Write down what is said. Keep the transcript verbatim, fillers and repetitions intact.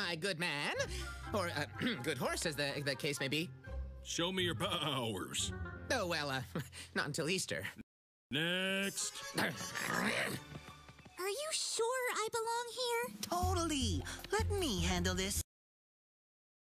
my good man. Or, uh, good horse, as the, the case may be. Show me your powers. Oh, well, uh, not until Easter. Next. Are you sure I belong here? Totally. Let me handle this.